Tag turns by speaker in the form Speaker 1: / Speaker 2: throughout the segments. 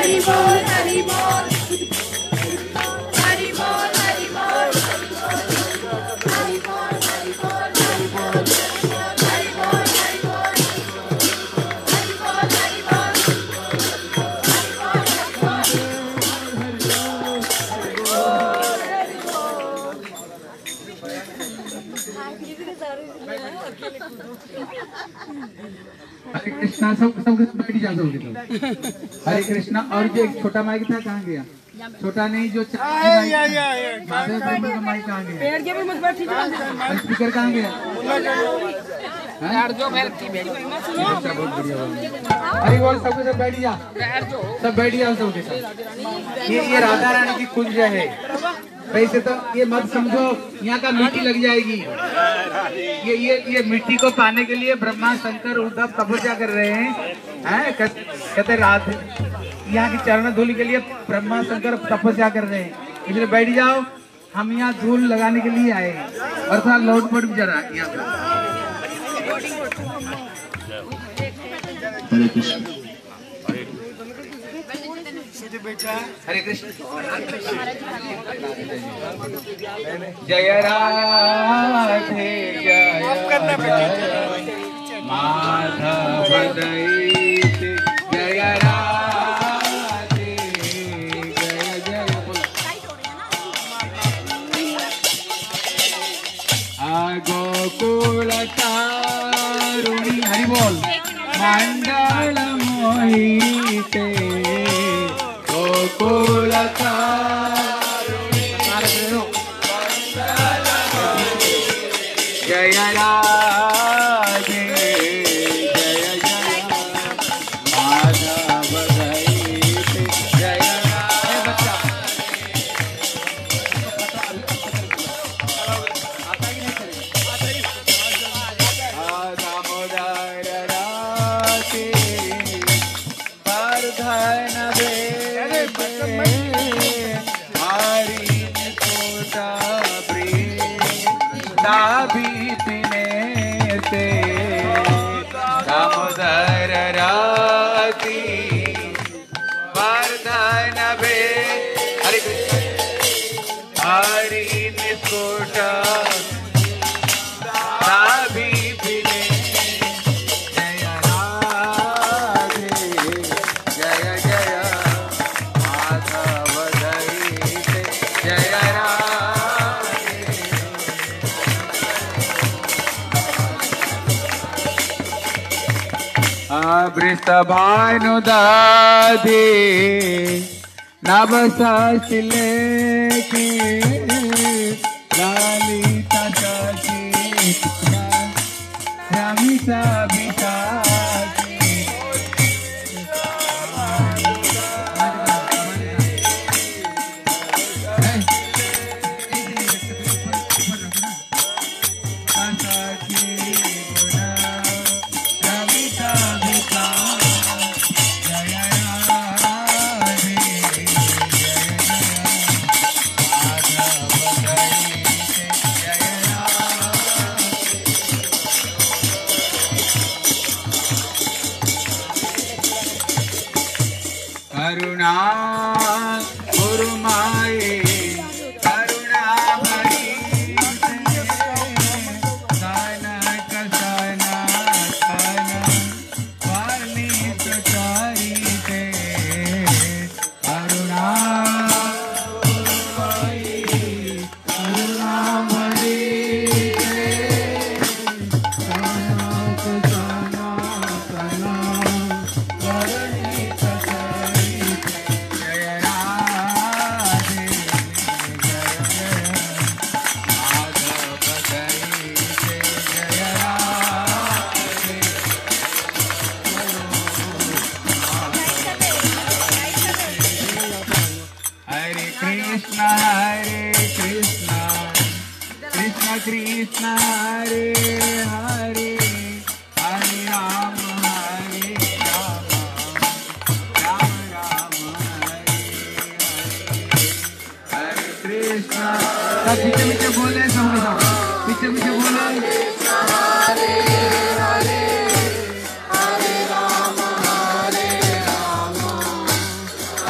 Speaker 1: हरि बोल हरि बोल हरि बोल हरि बोल हरि बोल हरि बोल हरि बोल हरि बोल हरि बोल हरि बोल
Speaker 2: हरे कृष्णा। सब बैठ जा सबके सब। हरे कृष्णा। और जो एक छोटा माइक था कहाँ गया? छोटा नहीं जो माइक कहाँ गया? स्पीकर कहाँ गया? हरी बोल। सबके सब बैठ जा। सब बैठ जाओ सबके सब। ये राधा रानी की कुंज है। वैसे तो ये मत समझो यहाँ का मिट्टी लग जाएगी। ये मिट्टी को पाने के लिए ब्रह्मा शंकर उद्धव तपस्या कर रहे हैं। कहते रात यहाँ की चरण धूल के लिए ब्रह्मा शंकर तपस्या कर रहे हैं। इसलिए बैठ जाओ। हम यहाँ धूल लगाने के लिए आए हैं और थोड़ा लोड मोड भी जरा यहाँ पे।
Speaker 3: हरे कृष्ण।
Speaker 2: हरे कृष्ण। जय राधे जय माधव दैत जय राधे जय जय गोकुल तारुणी। हरि बोल। मंडल मोहिते गोकुल तारुणी जय राधे जय जय माधव दैत जय राधे। दामोदर राधे वर्धन दामोदर राती वर्धन बे। हरे कृष्ण। हरि निष्कोट भी पिने जय राधे जय जय माधव दैत जय राधे। वृषभानुदाधे नव सशिले के लालिता सखी रमिता बिता करुणा गुरुमाए करुणा भरी सनक सनातन वर्णित चरिते करुणा गुरुमाए करुणा भरी सनक सनातन वर्णित कृष्ण हरे हरे हरे राम राम राम हरे हरे कृष्ण। सब पीछे पीछे बोले सबके सब पीछे पीछे बोले हरे हरे हरे राम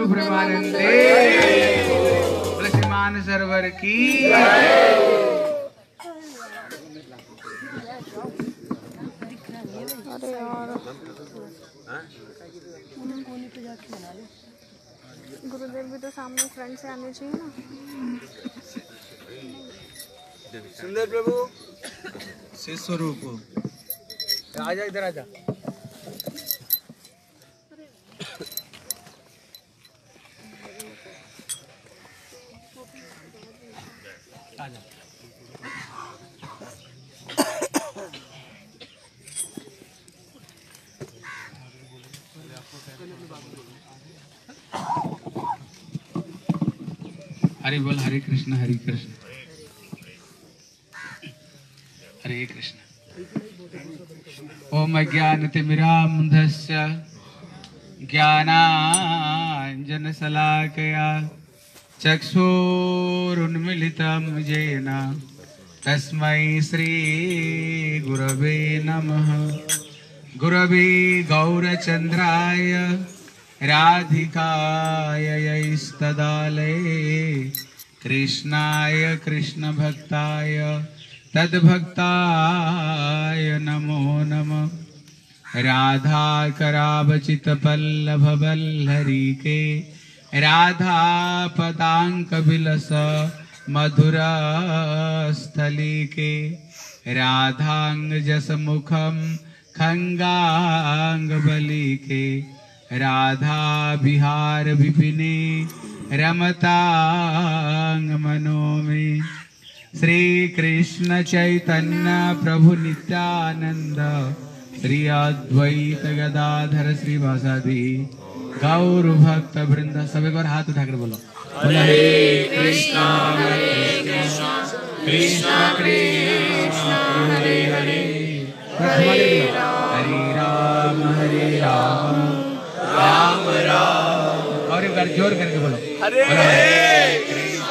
Speaker 2: प्रेमानंदे तुलसीमान सरवर की।
Speaker 3: अरे यार गुरुदेव भी तो सामने फ्रंट से आने चाहिए ना।
Speaker 2: सुंदर प्रभु शिव स्वरूप आजा, इधर आजा। आजा। हरि बोल, हरे कृष्ण हरे कृष्ण हरे कृष्ण। ओम अज्ञानतिमिरान्धस्य ज्ञानाञ्जनशलाकया चक्षुरुन्मीलितं येन तस्मै श्रीगुरवे नमः। गुरवे गौरचन्द्राय राधिकाय यैस्तदालये कृष्णाय कृष्णभक्ताय तद्भक्ताय नमो नमः। राधा करावचित पल्लव वल्लरी के राधा पदांक विलस मधुर स्थली के राधांग जस मुखम खंगांग बली के राधा बिहार विपिने रमतांग मनो में। श्री कृष्ण चैतन्य प्रभु नित्यानंद श्री अद्वैत गदाधर श्रीवासादि गौर भक्त वृंद। सब एक बार हाथ उठाकर बोलो, बोलो हरे कृष्णा कृष्णा कृष्णा हरे हरे हरे राम राम राम। और एक बार जोर करके बोलो, हरे कृष्णा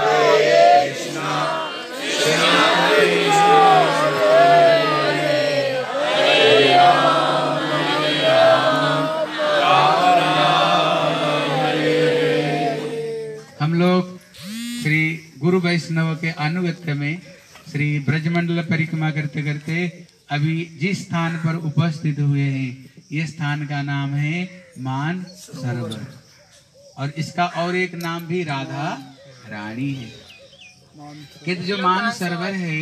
Speaker 2: हम लोग श्री गुरु वैष्णव के अनुगत्य में श्री ब्रजमंडल परिक्रमा करते करते अभी जिस स्थान पर उपस्थित हुए हैं, ये स्थान का नाम है मान सरोवर, और इसका और एक नाम भी राधा रानी है। कहते जो मान सरोवर है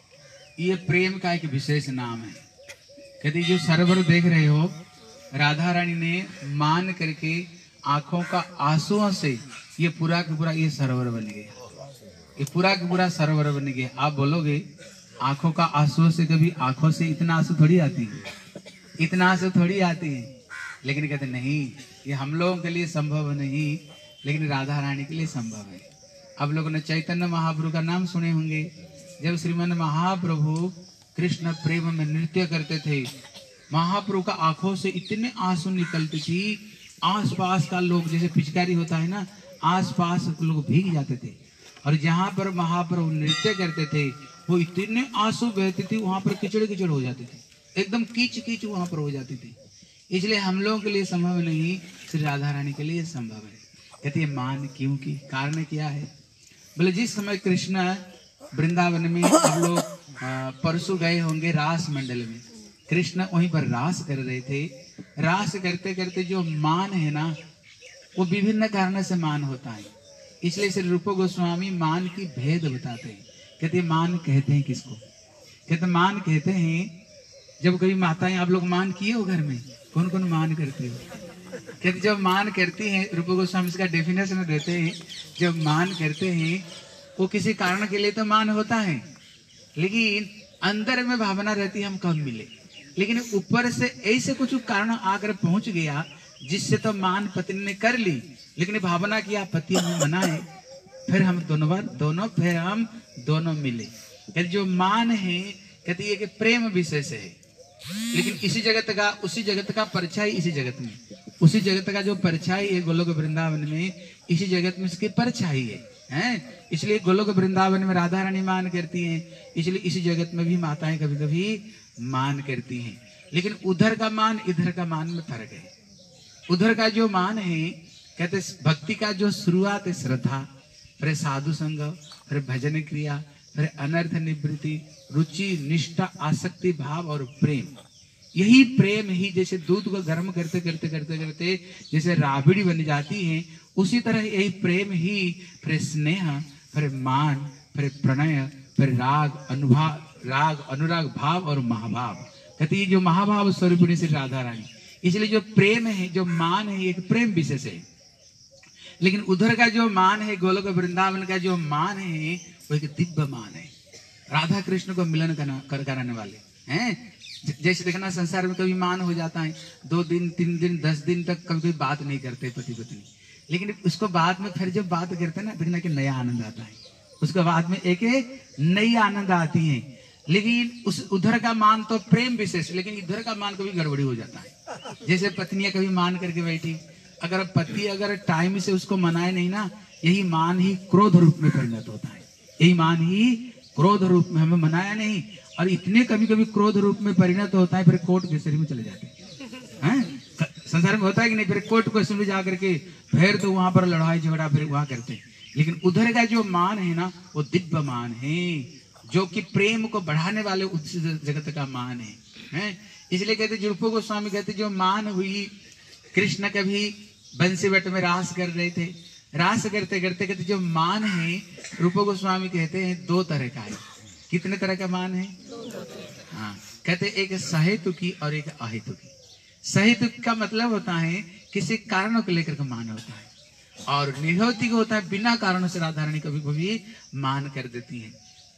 Speaker 2: ये प्रेम का एक विशेष नाम है। कहते जो सरोवर देख रहे हो, राधा रानी ने मान करके आंखों का आंसुओं से ये पूरा का पूरा ये सरोवर बन गया, ये पूरा का पूरा सरोवर बन गया। आप बोलोगे आंखों का आंसुओं से, कभी आंखों से इतना आंसू थोड़ी आती है, इतना आंसू थोड़ी आती है। लेकिन कहते नहीं, ये हम लोगों के लिए संभव नहीं, लेकिन राधा रानी के लिए संभव है। आप लोगों ने चैतन्य महाप्रभु का नाम सुने होंगे। जब श्रीमन महाप्रभु कृष्ण प्रेम में नृत्य करते थे, महाप्रभु का आंखों से इतने आंसू निकलते थी, आसपास का लोग, जैसे पिचकारी होता है ना, आसपास लोग भीग जाते थे। और जहाँ पर महाप्रभु नृत्य करते थे वो इतने आंसू बहते थे, वहां पर कीचड़ कीचड़ हो जाते थे, एकदम कीच कीच वहां पर हो जाती थी। इसलिए हम लोगों के लिए संभव नहीं, श्री राधा रानी के लिए संभव है। कहते हैं मान क्यों की, कारण क्या है? बोले जिस समय कृष्ण वृंदावन में, हम लोग परसों गए होंगे रास मंडल में, कृष्ण वहीं पर रास कर रहे थे। रास करते करते जो मान है ना, वो विभिन्न कारणों से मान होता है। इसलिए श्री रूप गोस्वामी मान की भेद बताते हैं। कहते हैं मान कहते हैं किसको? कहते मान कहते हैं जब कभी माताएं, आप लोग मान किए हो घर में, कौन कौन मान करते हो? कहते जब मान करती हैं, रूप गोस्वामी इसका डेफिनेशन देते हैं, जब मान करते हैं वो किसी कारण के लिए तो मान होता है, लेकिन अंदर में भावना रहती है हम कब मिले। लेकिन ऊपर से ऐसे कुछ कारण आकर पहुंच गया जिससे तो मान पत्नी ने कर ली, लेकिन भावना किया पति हमें मनाए, फिर हम दोनों मिले। कहते जो मान है, कहते ये कि प्रेम विशेष है, लेकिन इसी जगत का, उसी जगत का परछाई इसी जगत में, उसी जगत का जो परछाई है गोलोक वृंदावन में, इसी जगत में इसकी परछाई है। इसलिए गोलोक वृंदावन में राधा रानी मान करती हैं, इसलिए इसी जगत में भी माताएं कभी कभी मान करती हैं। लेकिन उधर का मान इधर का मान में फर्क है। उधर का जो मान है कहते भक्ति का जो शुरुआत है श्रद्धा, फिर साधु संग, फिर भजन क्रिया, फिर अनर्थ निवृत्ति, रुचि, निष्ठा, आसक्ति भाव और प्रेम। यही प्रेम ही जैसे दूध को गर्म करते करते करते करते जैसे राबड़ी बन जाती है, उसी तरह यही प्रेम ही फिर स्नेह, फिर मान, फिर प्रणय, फिर राग अनुराग भाव और महाभाव। कहते ये जो महाभाव स्वरूपिणी श्री राधा रानी, इसलिए जो प्रेम है, जो मान है, एक प्रेम विशेष है। लेकिन उधर का जो मान है, गोलोक वृंदावन का जो मान है, वो एक दिव्य मान है, राधा कृष्ण को मिलन कराने वाले हैं। जैसे देखना संसार में कभी मान हो जाता है, 2 दिन 3 दिन 10 दिन तक कभी कोई बात नहीं करते पति पत्नी, लेकिन उसको बाद में फिर जब बात करते हैं ना, देखना कि नया आनंद आता है, उसके बाद में एक नई आनंद आती है। लेकिन उस उधर का मान तो प्रेम विशेष, लेकिन इधर का मान कभी गड़बड़ी हो जाता है। जैसे पत्नियां कभी मान करके बैठी, अगर पति अगर टाइम से उसको मनाए नहीं ना, यही मान ही क्रोध रूप में परिणत होता है। यही मान ही क्रोध रूप में, हमें मनाया नहीं और इतने कभी कभी क्रोध रूप में परिणत होता है, फिर कोर्ट कचहरी में चले जाते हैं। संसार में होता है कि नहीं, फिर कोर्ट कचहरी में जाकर के फिर तो वहां पर लड़ाई झगड़ा फिर वहां करते हैं। लेकिन उधर का जो मान है ना, वो दिव्य मान है, जो कि प्रेम को बढ़ाने वाले उस जगत का मान है। इसलिए कहते रूप गोस्वामी कहते जो मान हुई, कृष्ण कभी बंसीवट में रास कर रहे थे, रास करते करते कहते जो मान है, रूप गोस्वामी कहते हैं 2 तरह का है। कितने तरह का मान है? हाँ, कहते एक सहेतुकी और एक अहेतुकी। सहेतुकी का मतलब होता है किसी कारणों को लेकर के मान होता है, और निर्हेतुकी होता है बिना कारणों से राधा रानी कभी कभी मान कर देती है।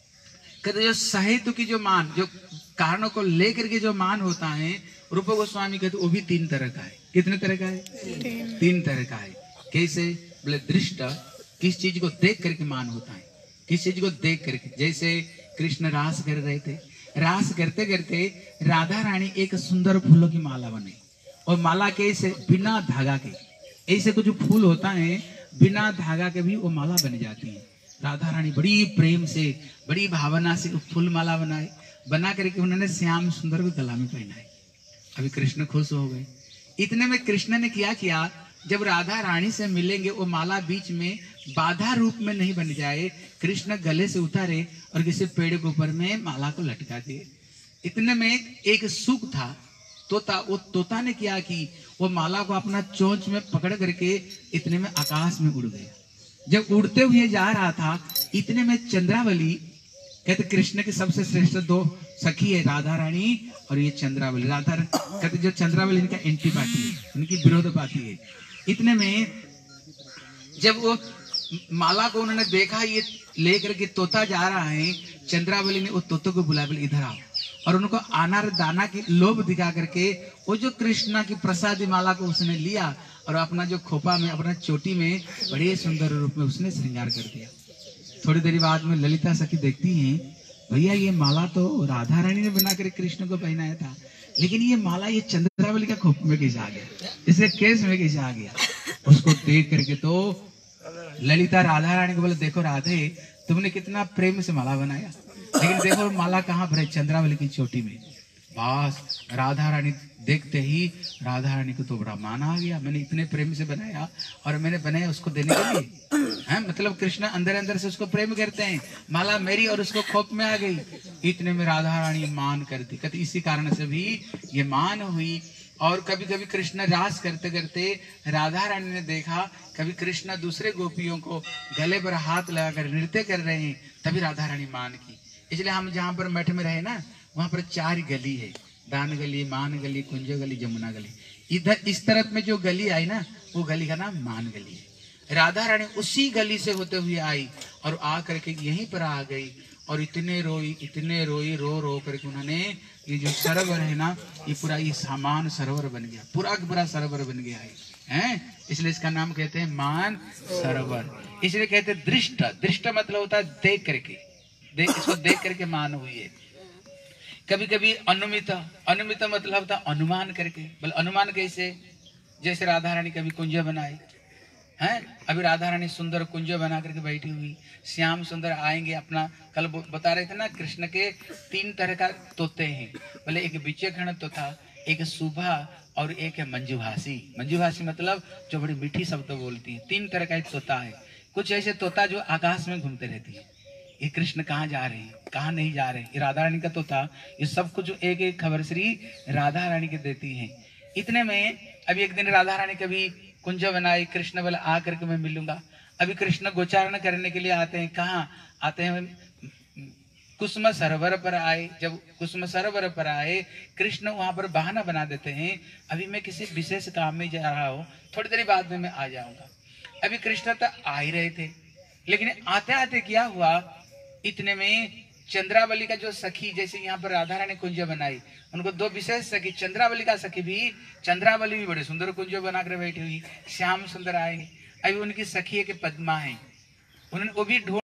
Speaker 2: कहते जो सहेतुकी जो मान, जो कारणों को लेकर के जो मान होता है, रूप गोस्वामी कहते वो भी 3 तरह का है। कितने तरह का है? 3 तरह का है। कैसे? बोले दृष्ट, किस चीज को देख करके मान होता है, किस चीज को देख करके। जैसे कृष्ण रास कर रहे थे, रास करते करते राधा रानी एक सुंदर फूलों की माला बने, और माला कैसे? बिना धागा के। ऐसे कुछ फूल होता है बिना धागा के भी वो माला बन जाती है। राधा रानी बड़ी प्रेम से, बड़ी भावना से फूल माला बनाए, बना करके उन्होंने श्याम सुंदर को गला में पहनाए। अभी कृष्ण खुश हो गए। इतने में कृष्ण ने क्या किया, जब राधा रानी से मिलेंगे वो माला बीच में बाधा रूप में नहीं बन जाए, कृष्ण गले से उतारे और किसी पेड़ के ऊपर में माला को लटका दिए। इतने में एक सुख था तोता, वो तोता ने क्या कि वो माला को अपना चोंच में पकड़ करके इतने में आकाश में उड़ गया। जब उड़ते हुए जा रहा था, इतने में चंद्रावली, कहते कृष्ण के सबसे श्रेष्ठ 2 सखी है, राधा रानी और ये चंद्रावली। राधा कहते जो चंद्रावली इनका एंटी पार्टी है, इनकी विरोध पार्टी है। इतने में जब वो माला को उन्होंने देखा, ये लेकर के तोता जा रहा है, चंद्रावली ने वो तोते को बुलाया, बोले इधर आओ, और उनको अनार दाना की लोभ दिखा करके वो जो कृष्णा की प्रसादी माला को उसने लिया और अपना जो खोपा में, अपना चोटी में बड़े सुंदर रूप में उसने श्रृंगार कर दिया। थोड़ी देर बाद में ललिता सखी देखती हैं, भैया ये माला तो राधा रानी ने बना कर कृष्ण को पहनाया था, लेकिन ये माला ये चंद्रावली का खोप में कैसे आ गया, इसके केस में कैसे आ गया। उसको देख करके तो ललिता राधा रानी को बोले, देखो राधे, तुमने कितना प्रेम से माला बनाया, लेकिन देखो माला कहाँ पर है, चंद्रावली की चोटी में। बस राधा रानी देखते ही राधा रानी को तो बड़ा मान आ गया, मैंने इतने प्रेम से बनाया और मैंने बनाया उसको देने के लिए है। मतलब कृष्ण अंदर अंदर से उसको प्रेम करते हैं, माला मेरी और उसको खोप में आ गई। इतने में राधा रानी मान करती, कहती इसी कारण से भी ये मान हुई। और कभी कभी कृष्ण रास करते करते राधा रानी ने देखा, कभी कृष्ण दूसरे गोपियों को गले पर हाथ लगाकर नृत्य कर रहे हैं, तभी राधा रानी मान की। इसलिए हम जहाँ पर मठ में रहे ना, वहां पर 4 गली है, दान गली, मान गली, कुंज गली, जमुना गली। इधर इस तरफ में जो गली आई ना, वो गली का नाम मान गली है। राधा रानी उसी गली से होते हुए आई और आ करके यहीं पर आ गई, और इतने रोई, रो रो करके उन्होंने ये जो सरोवर है ना, ये पूरा ये सामान सरोवर बन गया, पूरा पूरा सरोवर बन गया है। इसलिए इसका नाम कहते हैं मान सरोवर। इसलिए कहते हैं दृष्ट, दृष्ट मतलब होता है देख करके, इसको देख करके मान हुई है। कभी कभी अनुमित, अनुमित मतलब होता अनुमान करके। बोले अनुमान कैसे? जैसे राधा रानी कभी कुंज बनाए हैं, अभी राधा रानी सुंदर कुंज बना करके बैठी हुई, श्याम सुंदर आएंगे अपना, कल बता रहे थे ना कृष्ण के 3 तरह का तोते हैं। बोले एक विचक्षण तोता, एक सुभा और एक है मंजूभाषी। मंजूभाषी मतलब जो बड़ी मीठी शब्द बोलती है। 3 तरह का एक तोता है। कुछ ऐसे तोता जो आकाश में घूमते रहती है, ये कृष्ण कहाँ जा रहे हैं, कहाँ नहीं जा रहे हैं, ये राधा रानी का तोता। ये सब कुछ एक एक खबर श्री राधा रानी के देती हैं। इतने में अभी एक दिन राधा रानी कभी कुंज बनाई, कृष्ण बोला आ करके मैं मिलूंगा। अभी कृष्ण गोचारण करने के लिए आते हैं। कहाँ आते हैं? कुसुम सरोवर पर आए। जब कुसुम सरोवर पर आए, कृष्ण वहां पर बहाना बना देते हैं, अभी मैं किसी विशेष काम में जा रहा हूँ, थोड़ी देर बाद में मैं आ जाऊंगा। अभी कृष्ण तो आ ही रहे थे, लेकिन आते आते क्या हुआ, इतने में चंद्रावली का जो सखी, जैसे यहाँ पर राधा रानी कुंज बनाई, उनको 2 विशेष सखी, चंद्रावली का सखी भी, चंद्रावली भी बड़े सुंदर कुंज बनाकर बैठी हुई, श्याम सुंदर आएंगे। अभी उनकी सखी है कि पद्मा है, उन्होंने वो भी ढूंढ